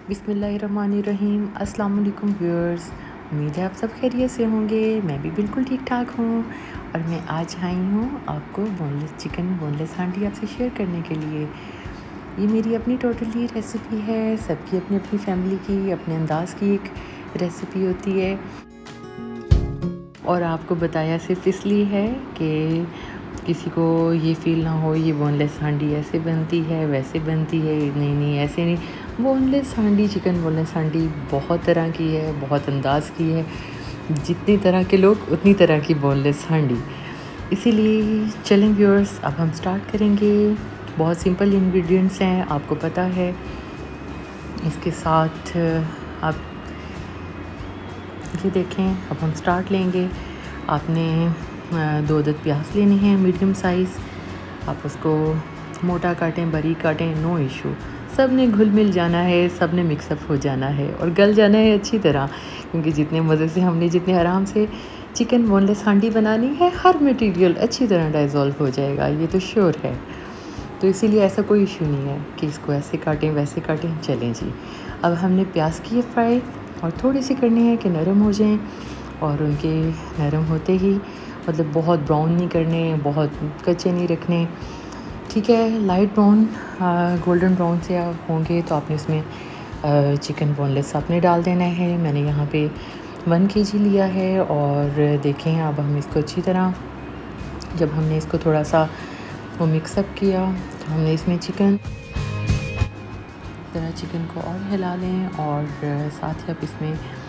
बिस्मिल्लाहिर्रहमानिर्रहीम। अस्सलाम वालेकुम व्यूअर्स, उम्मीद है आप सब खैरियत से होंगे। मैं भी बिल्कुल ठीक ठाक हूँ और मैं आज आई हूँ आपको बोनलेस चिकन बोनलेस हांडी आपसे शेयर करने के लिए। ये मेरी अपनी टोटली रेसिपी है। सबकी अपनी अपनी फैमिली की अपने अंदाज़ की एक रेसिपी होती है और आपको बताया सिर्फ इसलिए है कि किसी को ये फ़ील ना हो ये बोनलेस हांडी ऐसे बनती है वैसे बनती है। नहीं ऐसे नहीं। बोनलेस हांडी चिकन बोनलेस हांडी बहुत तरह की है, बहुत अंदाज़ की है। जितनी तरह के लोग उतनी तरह की बोनलेस हांडी। इसीलिए चलें व्यूअर्स, अब हम स्टार्ट करेंगे। बहुत सिंपल इंग्रेडिएंट्स हैं, आपको पता है। इसके साथ आप ये देखें, अब हम स्टार्ट लेंगे। आपने 2 अदद प्याज लेनी है मीडियम साइज़। आप उसको मोटा काटें बारीक काटें, नो इशू। सब ने घुल मिल जाना है, सब ने मिक्सअप हो जाना है और गल जाना है अच्छी तरह, क्योंकि जितने मज़े से हमने जितने आराम से चिकन बोनलेस हांडी बनानी है, हर मटेरियल अच्छी तरह डाइज़ोल्व हो जाएगा, ये तो श्योर है। तो इसीलिए ऐसा कोई इशू नहीं है कि इसको ऐसे काटें वैसे काटें। चलें जी, अब हमने प्याज किए फ्राई और थोड़ी सी करनी है कि नरम हो जाएं और उनके नरम होते ही, मतलब बहुत ब्राउन नहीं करने, बहुत कच्चे नहीं रखने, ठीक है। लाइट ब्राउन गोल्डन ब्राउन से होंगे तो आपने इसमें चिकन बोनलेस आपने डाल देना है। मैंने यहाँ पे 1 kg लिया है और देखें अब हम इसको अच्छी तरह, जब हमने इसको थोड़ा सा वो मिक्सअप किया तो हमने इसमें चिकन को और हिला लें और साथ ही आप इसमें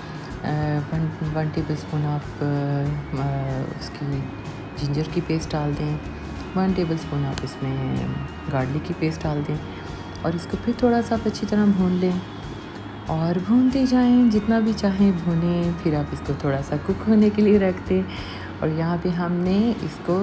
1 टेबलस्पून आप उसकी जिंजर की पेस्ट डाल दें। 1 टेबलस्पून आप इसमें गार्लिक की पेस्ट डाल दें और इसको फिर थोड़ा सा आप अच्छी तरह भून लें और भूनते जाएं, जितना भी चाहें भूनें। फिर आप इसको थोड़ा सा कुक होने के लिए रख दें और यहाँ पे हमने इसको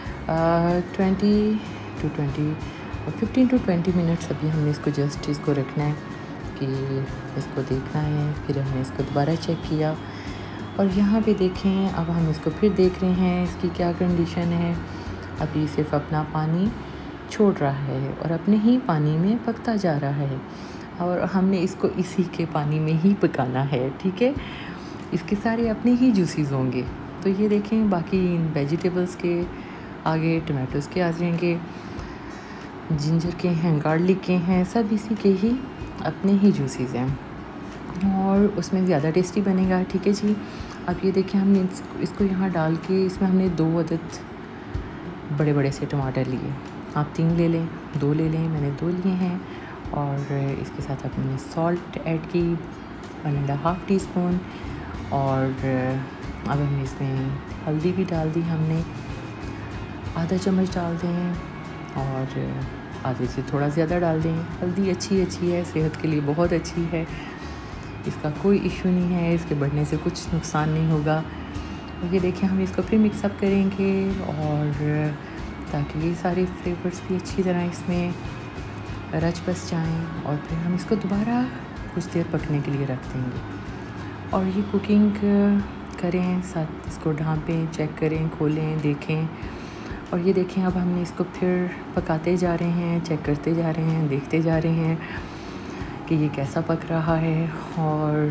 15 to 20 मिनट्स अभी हमने इसको जस्ट इसको रखना है कि इसको देखना है। फिर हमने इसको दोबारा चेक किया और यहाँ पे देखें, अब हम इसको फिर देख रहे हैं इसकी क्या कंडीशन है। अभी सिर्फ अपना पानी छोड़ रहा है और अपने ही पानी में पकता जा रहा है और हमने इसको इसी के पानी में ही पकाना है, ठीक है। इसके सारे अपने ही जूसीज होंगे। तो ये देखें, बाकी वेजिटेबल्स के आगे टमाटोज़ के आ जाएंगे, जिंजर के हैं, गार्लिक के हैं, सब इसी के ही अपने ही जूसीज हैं और उसमें ज़्यादा टेस्टी बनेगा, ठीक है जी। अब ये देखें, हमने इसको यहाँ डाल के इसमें हमने 2 अदद बड़े बड़े से टमाटर लिए। आप 3 ले लें, 2 ले लें, मैंने 2 लिए हैं। और इसके साथ अब मैंने सॉल्ट ऐड की 1.5 टीस्पून और अब हमने इसमें हल्दी भी डाल दी, हमने आधा चम्मच डाल दें और आधे से थोड़ा ज़्यादा डाल दें। हल्दी अच्छी है, सेहत के लिए बहुत अच्छी है, इसका कोई इशू नहीं है, इसके बढ़ने से कुछ नुकसान नहीं होगा। और ये देखिए, हम इसको फिर मिक्सअप करेंगे और ताकि ये सारे फ्लेवर्स भी अच्छी तरह इसमें रच बस जाएँ और फिर हम इसको दोबारा कुछ देर पकने के लिए रख देंगे और ये कुकिंग करें, साथ इसको ढाँपें, चेक करें, खोलें, देखें। और ये देखें, अब हमने इसको फिर पकाते जा रहे हैं, चेक करते जा रहे हैं, देखते जा रहे हैं कि ये कैसा पक रहा है। और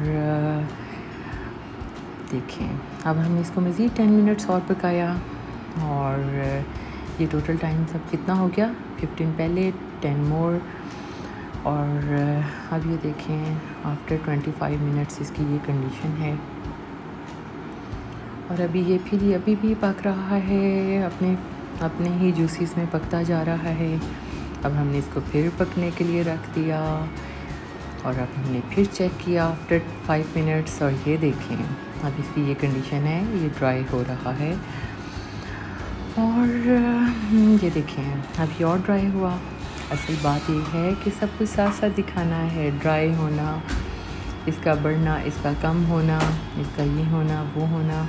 देखें, अब हमने इसको मज़ीद 10 मिनट्स और पकाया और ये टोटल टाइम सब कितना हो गया, 15 पहले 10 मोर। और अब ये देखें, आफ्टर 25 मिनट्स इसकी ये कंडीशन है और अभी भी पक रहा है, अपने ही जूसीस में पकता जा रहा है। अब हमने इसको फिर पकने के लिए रख दिया और अब हमने फिर चेक किया आफ्टर 5 मिनट्स और ये देखें, अब इसकी ये कंडीशन है, ये ड्राई हो रहा है। और ये देखें, अभी और ड्राई हुआ। असल बात ये है कि सब कुछ साथ साथ दिखाना है, ड्राई होना, इसका बढ़ना, इसका कम होना, इसका ये होना, वो होना।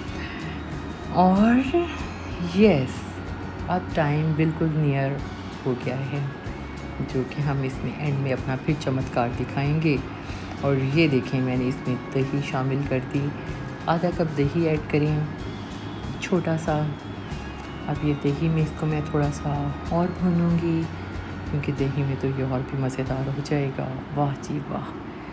और यस, अब टाइम बिल्कुल नियर हो गया है, जो कि हम इसमें एंड में अपना फिर चमत्कार दिखाएंगे। और ये देखें, मैंने इसमें दही शामिल कर दी, आधा कप दही ऐड करें, छोटा सा। अब ये दही में इसको मैं थोड़ा सा और भूनूंगी, क्योंकि दही में तो ये और भी मज़ेदार हो जाएगा। वाह जी वाह,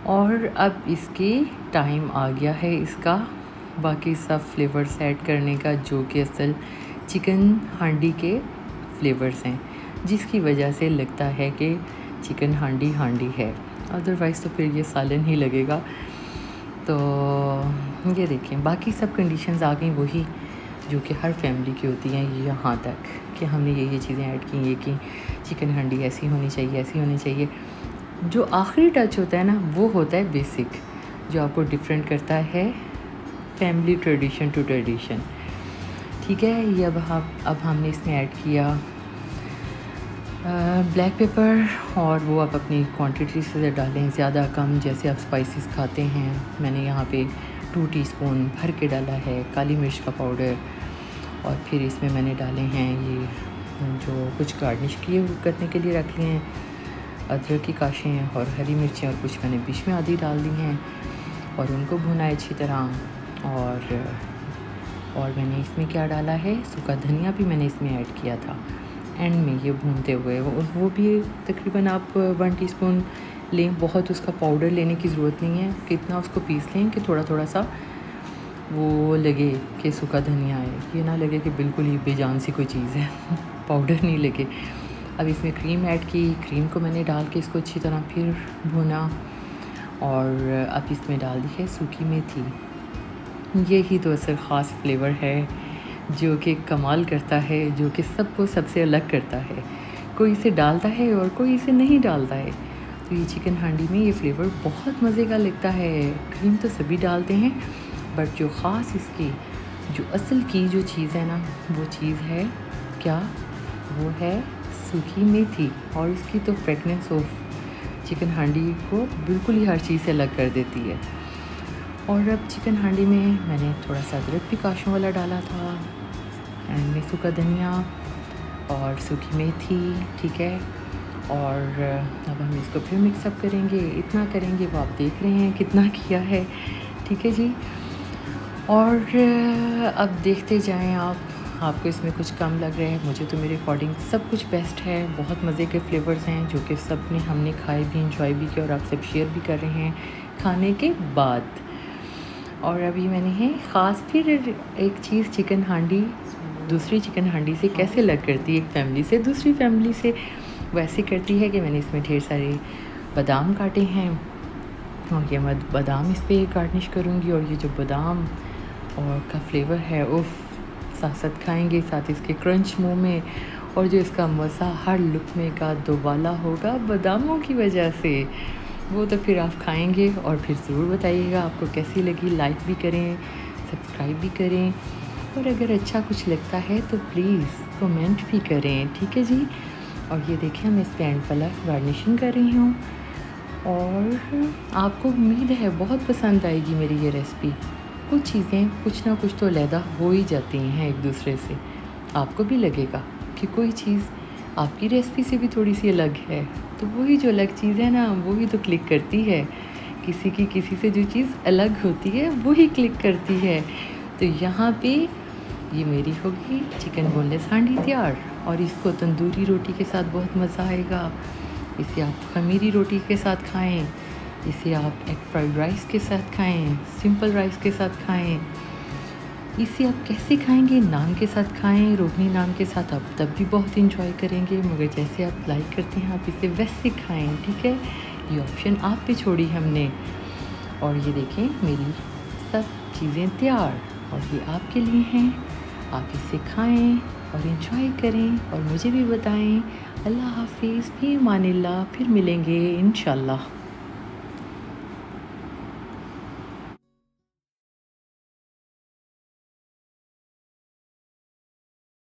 और अब इसकी टाइम आ गया है इसका बाकी सब फ्लेवर्स ऐड करने का, जो कि असल चिकन हांडी के फ्लेवर्स हैं, जिसकी वजह से लगता है कि चिकन हांडी हांडी है, अदरवाइज़ तो फिर ये सालन ही लगेगा। तो ये देखें बाकी सब कंडीशंस आ गई वही जो कि हर फैमिली की होती हैं, यहाँ तक कि हमने ये चीज़ें ऐड की, ये कि चिकन हांडी ऐसी होनी चाहिए, ऐसी होनी चाहिए। जो आखिरी टच होता है ना वो होता है बेसिक, जो आपको डिफरेंट करता है फैमिली ट्रेडिशन टू ट्रेडिशन। ठीक है, ये अब हमने इसमें ऐड किया ब्लैक पेपर, और वो आप अपनी क्वांटिटी से डालें, ज़्यादा कम जैसे आप स्पाइसेस खाते हैं। मैंने यहाँ पे 2 टीस्पून भर के डाला है काली मिर्च का पाउडर, और फिर इसमें मैंने डाले हैं ये जो कुछ गार्निश किए करने के लिए रख लिए हैं, अदरक की काशें और हरी मिर्चें, और कुछ मैंने बीच में आधी डाल दी हैं और उनको भुना अच्छी तरह। और मैंने इसमें क्या डाला है, सूखा धनिया भी मैंने इसमें ऐड किया था एंड में ये भूनते हुए। वो भी तकरीबन आप 1 टीस्पून लें, बहुत उसका पाउडर लेने की ज़रूरत नहीं है, कितना उसको पीस लें कि थोड़ा थोड़ा सा वो लगे कि सूखा धनिया है, ये ना लगे कि बिल्कुल ही बेजान सी कोई चीज़ है पाउडर नहीं लगे। अब इसमें क्रीम ऐड की, क्रीम को मैंने डाल के इसको अच्छी तरह फिर भुना, और अब इसमें डाल दी है सूखी मेथी। यही तो असल ख़ास फ्लेवर है जो कि कमाल करता है, जो कि सबको सबसे अलग करता है। कोई इसे डालता है और कोई इसे नहीं डालता है। तो ये चिकन हांडी में ये फ्लेवर बहुत मज़े का लगता है। क्रीम तो सभी डालते हैं, बट जो ख़ास इसकी जो असल की जो चीज़ है ना, वो चीज़ है क्या, वो है सूखी मेथी। और इसकी तो फ्रेगनेंस ऑफ चिकन हांडी को बिल्कुल ही हर चीज़ से अलग कर देती है। और अब चिकन हांडी में मैंने थोड़ा सा अदरक भी काशों वाला डाला था, एंड में सूखा धनिया और सूखी मेथी। ठीक है, और अब हम इसको फिर मिक्सअप करेंगे, इतना करेंगे वो आप देख रहे हैं कितना किया है। ठीक है जी, और अब देखते जाएं आपको इसमें कुछ कम लग रहा है, मुझे तो मेरे अकॉर्डिंग सब कुछ बेस्ट है। बहुत मज़े के फ्लेवर्स हैं जो कि सब ने हमने खाए भी, इंजॉय भी किया, और आप सब शेयर भी कर रहे हैं खाने के बाद। और अभी मैंने है ख़ास फिर एक चीज़, चिकन हांडी दूसरी चिकन हांडी से कैसे अलग करती है, एक फैमिली से दूसरी फैमिली से वैसे करती है कि मैंने इसमें ढेर सारे बादाम काटे हैं, और ये मैं बादाम इस पर गार्निश करूँगी। और ये जो बादाम और का फ्लेवर है उफ, साथ साथ खाएंगे, साथ इसके क्रंच मुंह में, और जो इसका मज़ा हर लुकमे का दोबाला होगा बादामों की वजह से, वो तो फिर आप खाएंगे और फिर ज़रूर बताइएगा आपको कैसी लगी। लाइक भी करें, सब्सक्राइब भी करें, और अगर अच्छा कुछ लगता है तो प्लीज़ कमेंट भी करें। ठीक है जी, और ये देखिए मैं इस पे एंड वाला गार्निशिंग कर रही हूँ, और आपको उम्मीद है बहुत पसंद आएगी मेरी ये रेसिपी। कुछ चीज़ें कुछ ना कुछ तो अलहदा हो ही जाती हैं एक दूसरे से, आपको भी लगेगा कि कोई चीज़ आपकी रेसिपी से भी थोड़ी सी अलग है, तो वही जो अलग चीज़ है ना वही तो क्लिक करती है। किसी से जो चीज़ अलग होती है वही क्लिक करती है। तो यहाँ पे ये मेरी होगी चिकन बोनलेस हांडी तैयार, और इसको तंदूरी रोटी के साथ बहुत मज़ा आएगा। इसे आप खमीरी रोटी के साथ खाएं, इसे आप एग फ्राइड राइस के साथ खाएं, सिंपल राइस के साथ खाएं। इसे आप कैसे खाएंगे, नान के साथ खाएं, रोगनी नान के साथ, आप तब भी बहुत इंजॉय करेंगे। मगर जैसे आप लाइक करते हैं आप इसे वैसे खाएं। ठीक है, ये ऑप्शन आप पे छोड़ी हमने। और ये देखें मेरी सब चीज़ें तैयार, और ये आपके लिए हैं। आप इसे खाएं और इंजॉय करें, और मुझे भी बताएं। अल्लाह हाफिज़, फ़ी अमानिल्लाह, फिर मिलेंगे इंशाल्लाह।